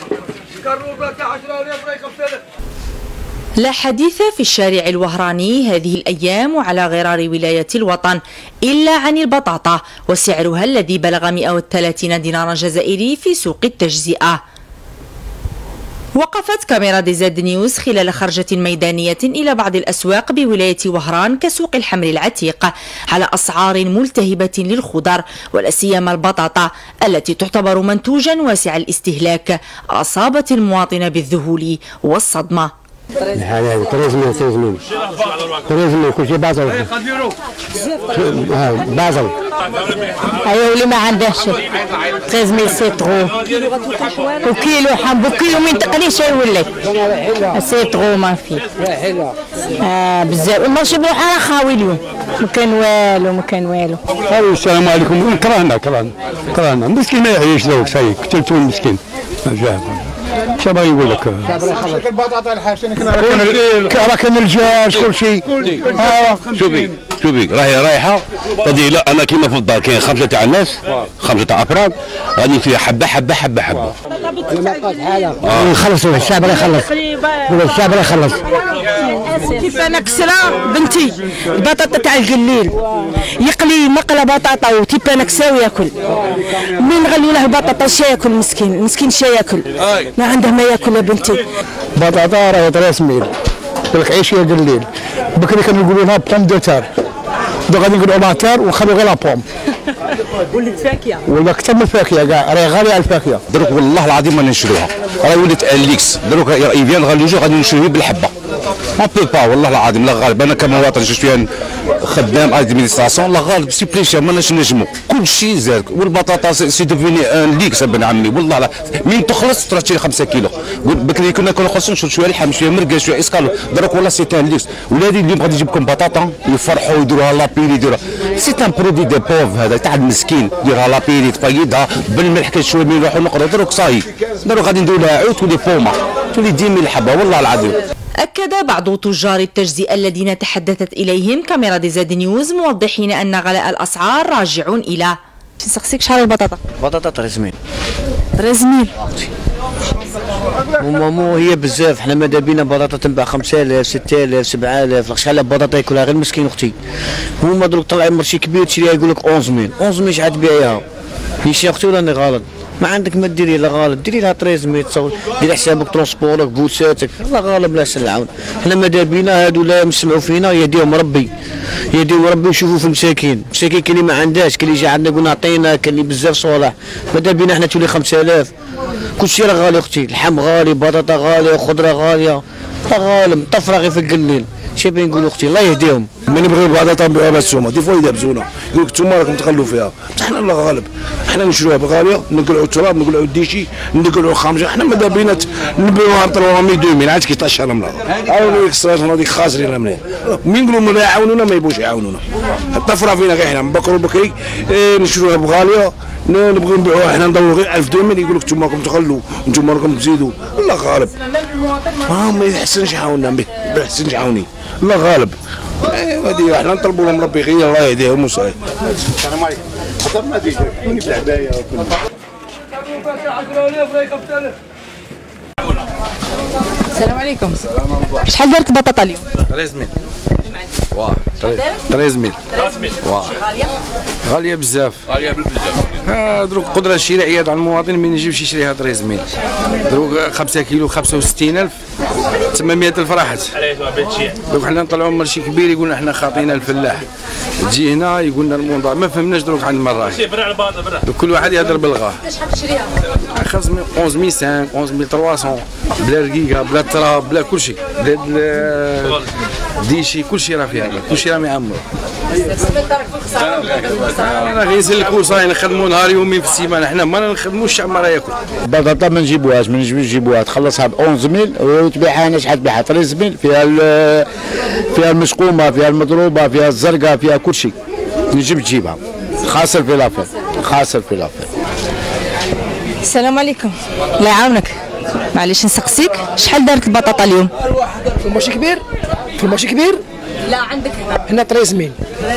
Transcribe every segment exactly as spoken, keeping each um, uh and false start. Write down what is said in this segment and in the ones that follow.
لا حديث في الشارع الوهراني هذه الأيام وعلى غرار ولاية الوطن إلا عن البطاطا وسعرها الذي بلغ مئة وثلاثين دينارا جزائري في سوق التجزئة. وقفت كاميرا دي زد نيوز خلال خرجة ميدانية إلى بعض الأسواق بولاية وهران كسوق الحمر العتيق على أسعار ملتهبة للخضر ولا سيما البطاطا التي تعتبر منتوجا واسع الاستهلاك أصابت المواطن بالذهول والصدمة. هذا تريزمين تريزمين تريزمين كل شيء بازل بازل ايوه اللي ما عندهش تريزمين سيترو وكيلو حب وكيلو من تقليش يولي سيترو ما في اه بزاف المارشي بروحها خاوي اليوم ما كان والو ما كان والو. السلام عليكم. كرهنا كرهنا كرهنا مسكين ما يعيش ذوك سايق قتلتو المسكين شو بغا يقول لك؟ البطاطا الحاشيه كراكن الدجاج كل شيء. شوفي شوفي راهي رايحه غادي لا انا كيما في الدار كاين خمسه تاع الناس خمسه تاع افراد غادي فيها حبه حبه حبه حبه. نخلصوا الشعب راه يخلص الشعب راه يخلص. كيف انا كسره بنتي البطاطا تاع القليل يقلي مقله بطاطا وتيب انا كساو ياكل من نغلوا له البطاطا شا ياكل مسكين المسكين شا ياكل ما عنده ما ياكل يا بنتي. بطاطا راه ثلاث ميل لك عيش يا قليل بكري كانوا يقولوا لها بوم دو تار دو غادي نقولوا ماتار ونخلوا غير لا بوم ولات فاكهه ولا اكثر من الفاكهه كاع راهي غاليه على الفاكهه. دروك والله العظيم ما نشروها راهي ولات اليكس دروك يفيان غادي يجوا غادي نشروه بالحبه ما بو با والله العظيم لا غالب. انا كمواطن شويه خدام ادمينستراسيون لا غالب سي بليشير ما نجمو كل شيء زاد والبطاطا سي دوفيني ان ليكس ابن عمي والله لا من تخلص تروح تشري خمسة كيلو بكري كنا نخلصوا نشرب شويه لحم شويه مرقه شويه اسكالو دروك والله سي ان ليكس. ولادي اليوم غادي يجيب لكم بطاطا يفرحوا يديروها لابيري يديروها سي ان برودوي دي بوف هذا تاع المسكين يديرها لابيري تفيضها بالملح كي شويه من نروحوا نقروا دروك صاي دروك غادي نديروا لها عود تولي فومه تولي ديمي الحبه والله العظيم. أكد بعض تجار التجزئة الذين تحدثت إليهم كاميرا دي زد نيوز موضحين أن غلاء الأسعار راجع إلى نسقسيك شحال البطاطا؟ بطاطا تريزمين تريزمين مو هي بزاف حنا ماذا بينا بطاطا تنباع خمسة آلاف ستة آلاف سبعة آلاف شحال بطاطا ياكلها غير مسكين اختي. هما دروك طلع مرشي كبير تشريها يقول لك أحد عشر أحد عشر شحال تبيعيها هي اختي ولا راني غلط؟ ما عندك ما ديري لا غالب ديري لها ثلاثمية تصور ديري حسابك ترونسبورك بوساتك لا غالب لا سن العون. حنا ماذا بينا هادو لا يسمعوا فينا يديهم ربي يديهم ربي يشوفوا في المساكين المساكين كاين اللي ما عندهاش كاين اللي جا عندنا قلنا عطينا كاين اللي بزاف صالح ماذا بينا حنا تولي خمسة آلاف كلشي راه غالي اختي اللحم غالي بطاطا غاليه خضره غاليه لا غالب طفره غير في القليل شي بين نقولوا اختي الله يهديهم. من يبغيو البطاطا نبيعوها بالسومه دي فوا يدابزونا يقول لك انتوما راكم تغلوا فيها حنا الله غالب حنا نشروها بغاليه نقلعوا التراب نقلعوا الديشي نقلعوا الخامجه حنا ماذا بينا نبيعوها نطلعوها مية ألفين عاد كي طاشر من عاونوا الصراحه هذيك خاسرين مليح مين نقولوا ما يعاونونا ما يبوش يعاونونا الطفره فينا غير حنا بكرو بكري إيه نشروها بغاليه نبغيو نبيعوها حنا ندوروا غير ألف ألفين يقول لك انتوما راكم تغلوا انتوما راكم تزيدوا الله غالب ما يحسنش يعاوننا به ما يحسنش يعاوني الله غالب. ايوا هذه احنا نطلبوا لهم ربي غير الله يهديهم وصاي. السلام عليكم. حضرنا ديجا كوني بالعبايه السلام عليكم. شحال دارت البطاطا اليوم؟ ثلاثمية واه ثلاثمية واه غاليه بزاف غاليه بزاف. دروك القدره الشرائيه تاع المواطن ما يجيبش يشريها ثلاثمية دروك خمسة كيلو خمسة وستين ألف ثمانمية ألف راحت. دروك حنا نطلعوا مرشي كبير يقولنا حنا خاطينا الفلاح تجي هنا يقولنا الموضوع ما فهمناش دروك عند المراحل كل واحد يهضر بالغاه. شحال تشريها؟ خمسة ألف وخمسمية أحد ألف ثلاثمية بلا رقيقه بلا تراب بلا كل شيء بلا ديشي كل شيء راه فيها كل شيء راه معمر. انا غير نسلكوا صاي نخدموا نهار يومين في السيمانه حنا ما نخدموش الشعب ما راه ياكل. البطاطا ما نجيبوهاش ما نجمش نجيبوها تخلصها ب أحد عشر وتبيعها هنا شحال تبيعها ثلاثمية فيها فيها المسقومه فيها المضروبه فيها الزرقاء فيها كل شيء نجم تجيبها خاسر في لافير خاسر في لافير. السلام عليكم. الله يعاونك معليش نسقسيك شحال دارت البطاطا اليوم؟ في المارشي كبير في المارشي كبير لا عندك هنا هنا ثلاثمية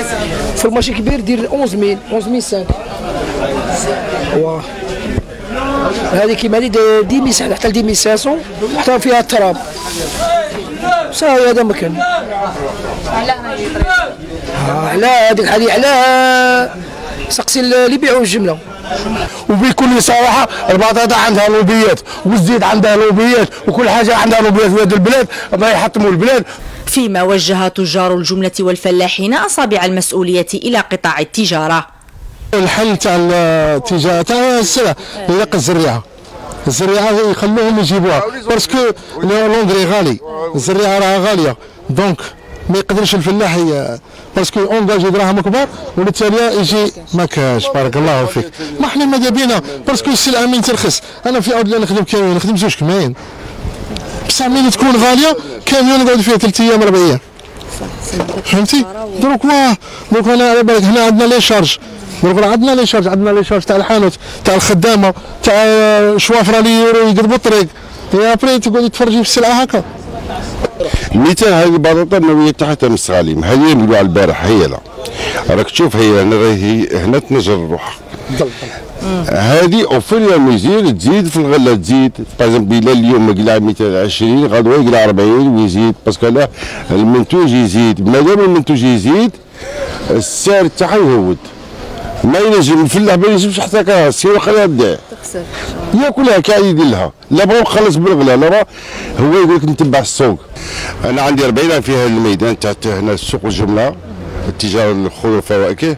في المارشي كبير دير أحد عشر أحد عشر خمسمية واه هذه كيما هذه دي ميس حتى دي ميس خمسمية حطوا فيها التراب صافي هذا مكان. على هذيك هذه على سقسي اللي يبيعوا الجمله. وبكل صراحه البطاطا عندها لوبيات والزيت عندها لوبيات وكل حاجه عندها لوبيات في هذه البلاد ما يحطموا البلاد. فيما وجه تجار الجملة والفلاحين أصابع المسؤولية إلى قطاع التجارة. الحل تاع التجاره تاع السلع يلقى الزريعه الزريعه يخلوهم يجيبوها باسكو لونغري غالي الزريعه راها غاليه دونك ما يقدرش الفلاح باسكو اونجاجي دراهم كبار وبالتالي يجي ما كاش. بارك الله فيك. ما احنا ماذا بينا باسكو السلعه من ترخص. انا في عود نخدم كاميون نخدم زوج كماين بصح مين تكون غاليه كاميون نقعد فيها ثلاث ايام اربع ايام فهمتي. دروك واه دروك انا على بالك هنا عندنا لي شارج دروك عندنا لي شارج عندنا لي شارج تاع الحانوت تاع الخدامه تاع شوافره اللي يقلبوا الطريق يا بري تقعد تفرجي في السلعه هكا. مثال هذه البطاطا النوويه تاعها مستغالين هذه نقولوا على البارح هي لا راك تشوف هي هنا راهي هنا تنجر روحها هذه وفي يوم يزيد تزيد في الغله تزيد باغ الى اليوم قلع مئتين وعشرين غدوه يقلع أربعين ويزيد باسكو لا المنتوج يزيد مادام المنتوج يزيد السعر تاعها يهود ما ينجم الفلاح ما ينجمش حتى كاس يوقع يبدا تخسر ياكلها كاع يدير لها لا بغا نخلص بالغلا لا بغا هو يقول لك نتبع السوق. انا عندي أربعين عام في هذا الميدان تاع هنا سوق الجمله التجاره الخضر والفواكه.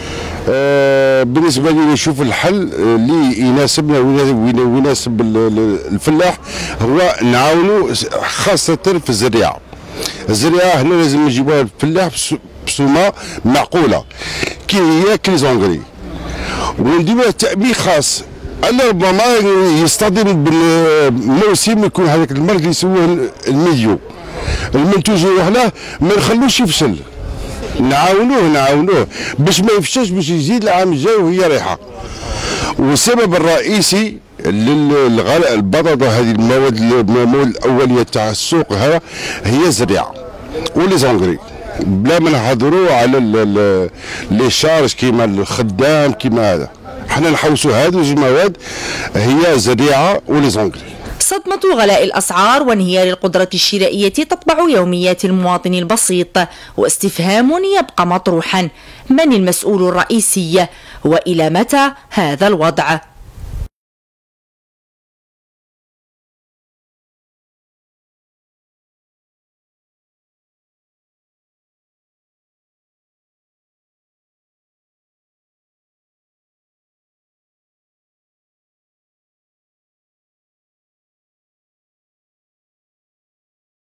آه بالنسبه لي نشوف الحل اللي يناسبنا ويناسب الفلاح هو نعاونوا خاصه في الزريعه. الزريعه هنا لازم نجيبوها الفلاح بسومه معقوله كي هي كليزونغري ونديروها تأمين خاص. انا ربما يصطدم بالموسم يكون هذاك المرض اللي يسموه الميديو المنتوج يروح له ما نخلوش يفشل نعاونوه نعاونوه باش ما يفشلش باش يزيد العام الجاي وهي ريحه. والسبب الرئيسي للغلاء البطاطا هذه المواد المواد الاوليه تاع السوق هذا هي الزريعه ولي زونغري بلا ما نهضروا على لي شارج كيما الخدام كيما هذا حنا نحوسوا هذه المواد هي زريعه ولي زونغري. صدمة غلاء الأسعار وانهيار القدرة الشرائية تطبع يوميات المواطن البسيط واستفهام يبقى مطروحا: من المسؤول الرئيسي وإلى متى هذا الوضع؟